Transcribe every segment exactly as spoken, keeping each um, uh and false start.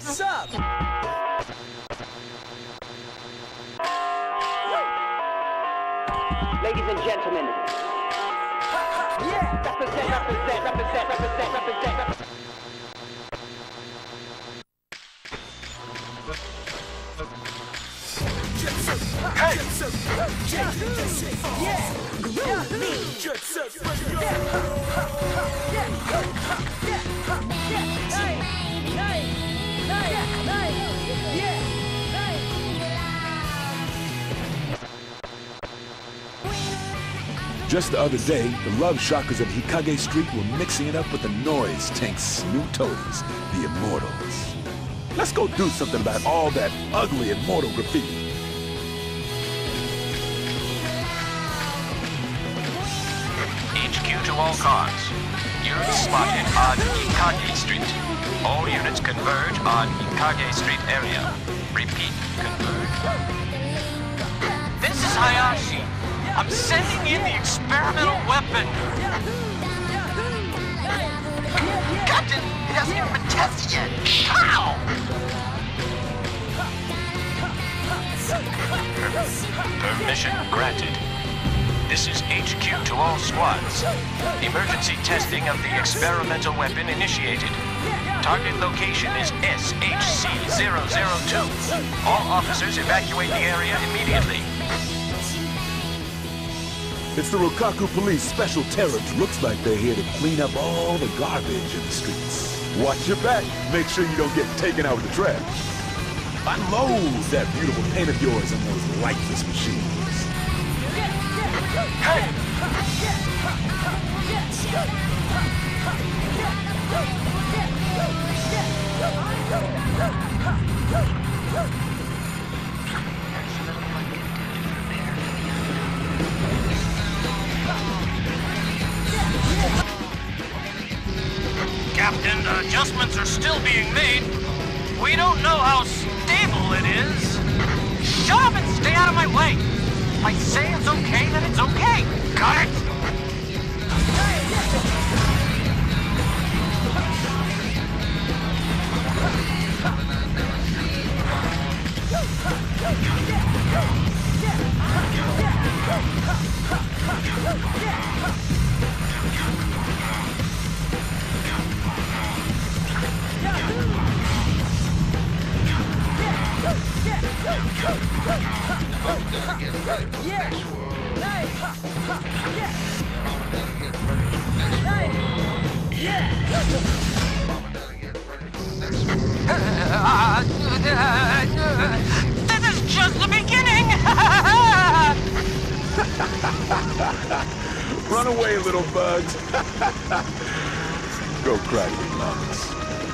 Sup? Ladies and gentlemen. Yeah! Represent, represent, represent, represent, represent, represent. Hey! Just the other day, the love shockers of Hikage Street were mixing it up with the noise tanks' new toadies, the Immortals. Let's go do something about all that ugly Immortal graffiti. H Q to all cars. Units spotted on Hikage Street. All units converge on Hikage Street area. Repeat, converge. This is Hayashi. I'm sending in the experimental weapon. Captain, it hasn't even been tested yet. How? Permission granted. This is H Q to all squads. Emergency testing of the experimental weapon initiated. Target location is S H C zero zero two. All officers evacuate the area immediately. It's the Rokaku Police Special Terrors. Looks like they're here to clean up all the garbage in the streets. Watch your back. Make sure you don't get taken out with the trash. Unload that beautiful paint of yours on those lifeless machines. Hey! Captain, the adjustments are still being made. We don't know how stable it is. Shut up and stay out of my way. If I say it's okay, then it's okay. Got it? This is just the beginning! Run away, little bugs. Go cry to your mamas.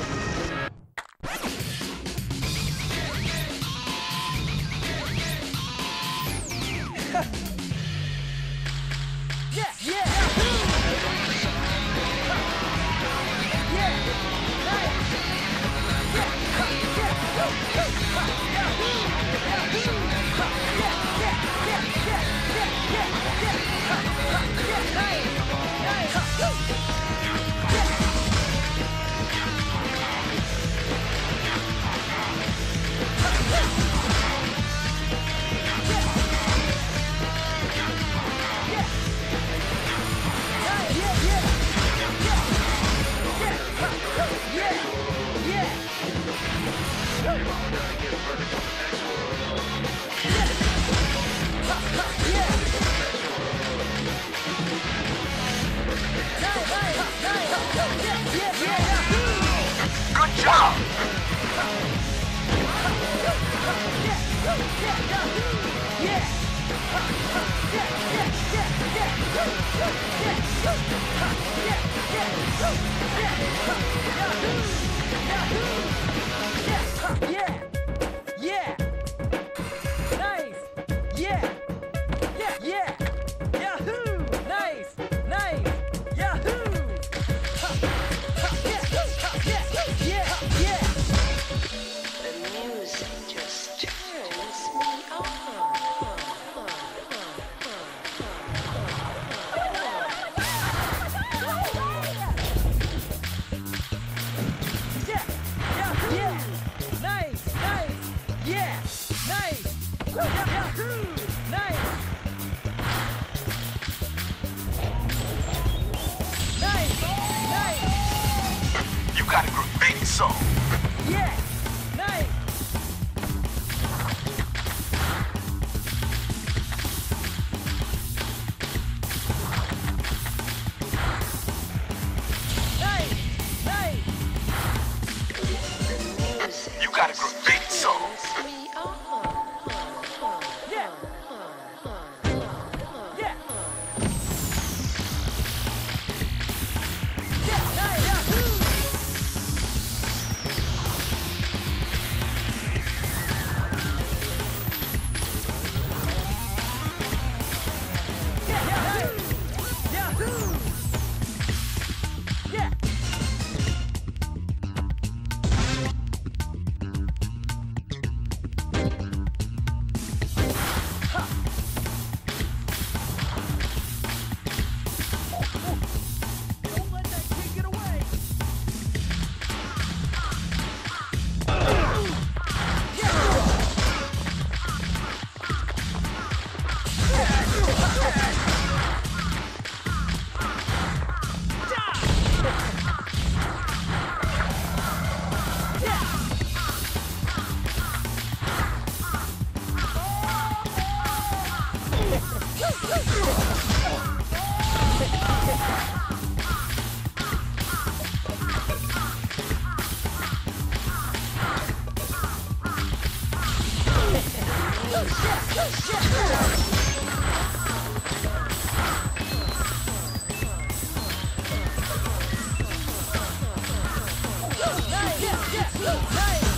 Good job! Yeah! Yeah! Nice! Yeah! Yeah! Yeah! Yahoo! Nice! Nice! Yahoo! Yeah! Yeah! Yeah! Yeah! The music just turns me on. Yeah! Yeah! Yeah! got a great soul. Yeah. Nice. Nice. Nice. You got a great soul. Turns me on. Yeah. Yeah. Yeah. Nice. Yahoo. Yeah. Yeah. Nice. Yahoo. Yeah. Don't let that kid get away. Nice. Yeah. Yeah. Nice.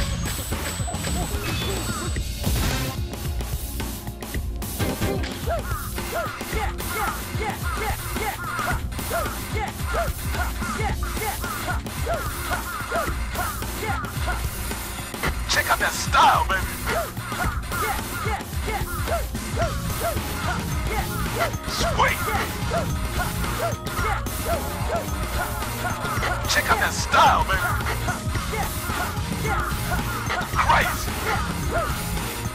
Yeah. Yeah. Yeah. Yeah. Yeah. Ha. Yeah. Ha. Yeah. Yeah. Ha. Ha. Yeah. Ha. Check out that style, baby. Sweet. Check out that style, baby. Crazy.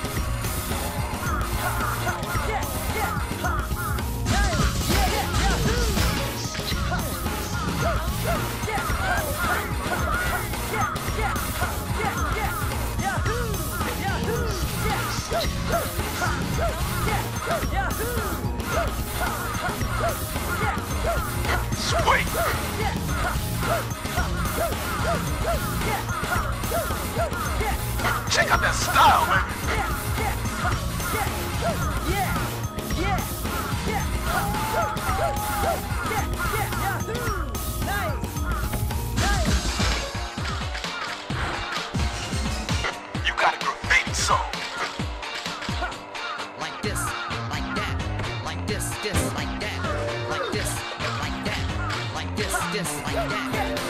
Sweet. Check out that style, baby. You got a great soul. Like this, like that, like this, this, like that, like this, like that, like this, this, like that.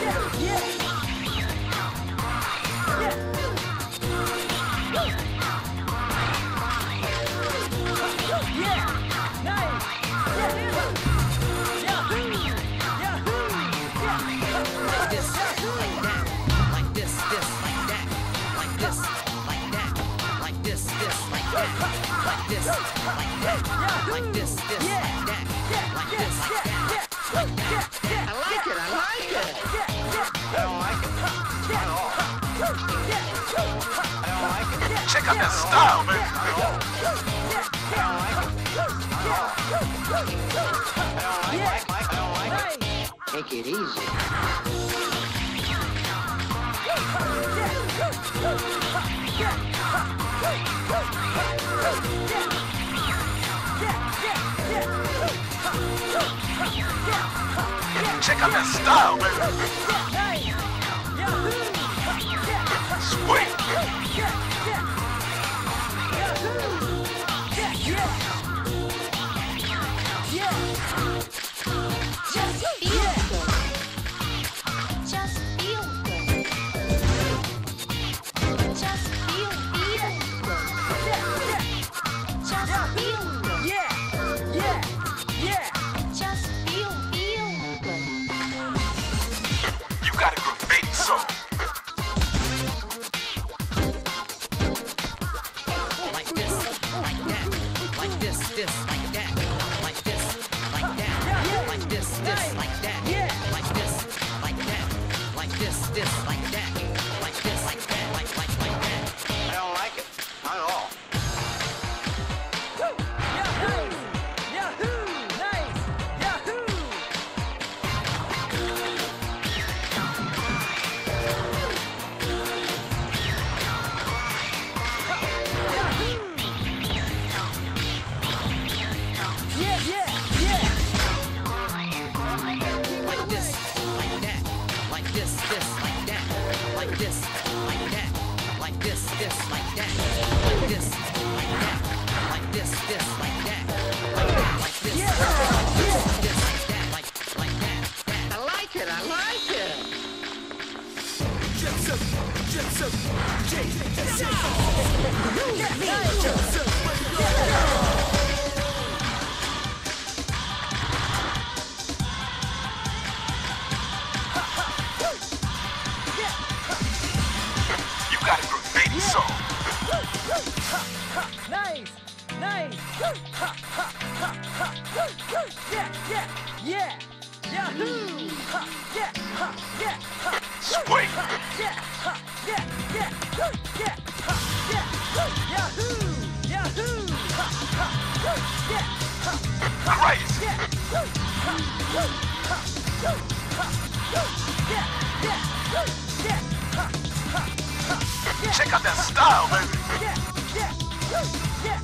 Like this, like that, like this, this, like that, like this, like that, like this, this, like that, like this, like that, like this, this, like that, like this, like that, like that. I like it, I like it. I don't like it at all. I don't like it. Check out that style, baby. I don't like it. I don't like it. I don't like it. Take it easy. Check out that style, baby. Sweet. Just feel good. Just feel good. Just feel, feel good. Just feel good. Yeah, yeah, yeah. Just feel, feel good. You got a great soul. Like this, like that, like this, this, like that, like this, like that, You got a great baby soul. Nice! Nice! Yeah, yeah, yeah! Yahoo! Yeah, yeah, Swing. yeah, yeah, yeah, yeah, yeah! Yahoo! Yahoo! Yeah, Crazy. yeah, yeah, yeah! Check out that style, baby. Yeah, yeah, yeah,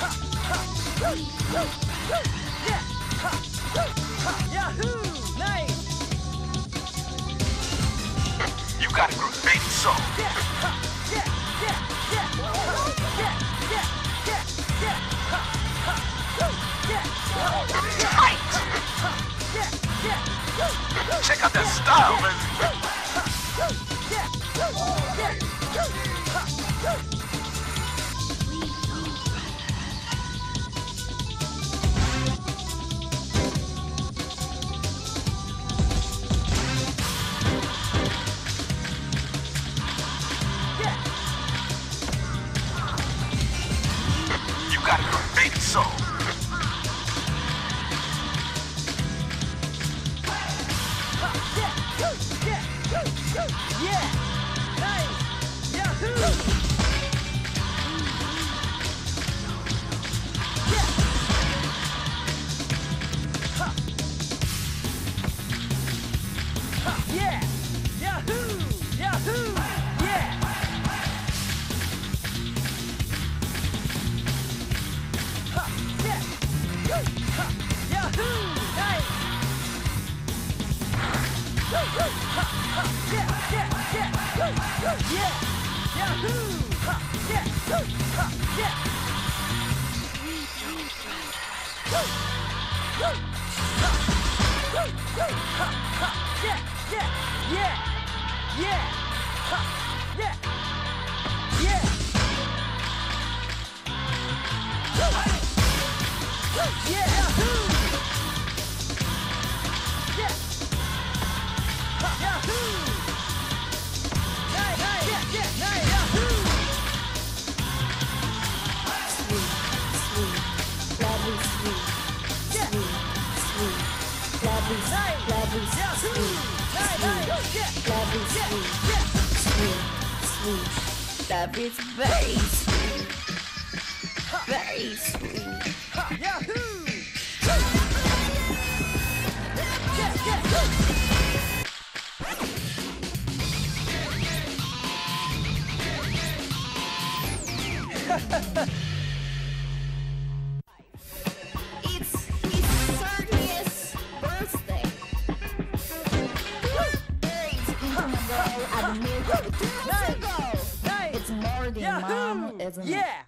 yeah, Yahoo! Nice! You got a great baby soul. Yeah, yeah, yeah, yeah, yeah, yeah, yeah, yeah, Tight. yeah, yeah, Check out that style, baby. You got a great baby soul. yeah, nice, Yahoo! Yeah, Yahoo! Yahoo! Yeah! Ha, yeah! Ha, Yahoo! Nice! Ha, ha, yeah, yeah, yeah! Yeah! Yahoo! Ha, yeah! Ha, yeah! Ha, ha, yeah, yeah, yeah, yeah, ha, yeah, yeah, yeah, Yahoo! Yeah, ha, Yahoo! Nice, nice, yeah, yeah, nice, Yahoo! Sweet, sweet, lovely, sweet, Yeah, sweet, sweet, lovely, nice, lovely, Yahoo! sweet, Nice, nice, yeah, lovely, yeah, sweet, yeah. sweet, sweet. Love is very sweet, very sweet. Ha, Yahoo! Yeah, yeah, It's his thirtieth birthday. Birthdays into my girl at the milk of two Nice. ago. nice, It's more than Yahoo! mom, isn't it? Yeah!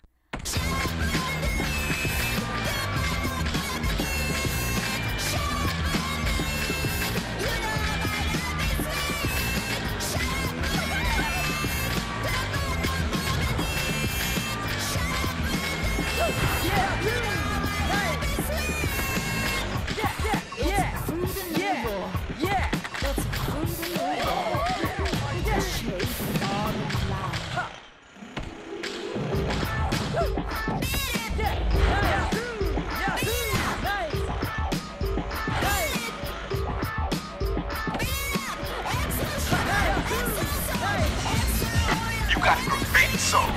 Yeah! Nice! Yeah, yeah, yeah! Fruit and Yeah! nibble. Yeah! That's fruit and nibble. Yeah! Shape all the life. Yeah! Yahoo! Yahoo! Nice! Nice! Nice! You got a great baby soul.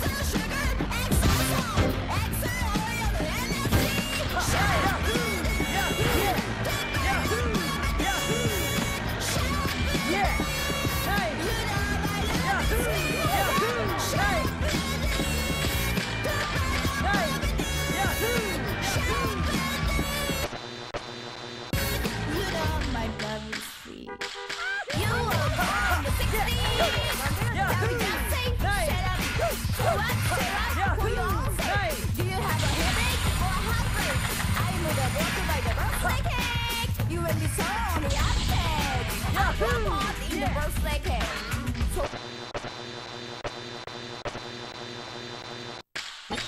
You know my love is sweet. You were born in the sixties. Very nasty. Shut up. So what? Say what? Who you all say? Do you have a headache or a heartbreak? I made a water by the birthday cake. You and me so on the uptake. I put pot in the birthday cake. So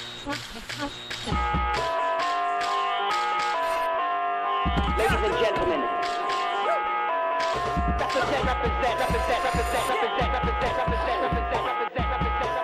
Ladies and gentlemen, represent, represent, represent, represent, represent, represent, represent, represent, represent, represent, represent.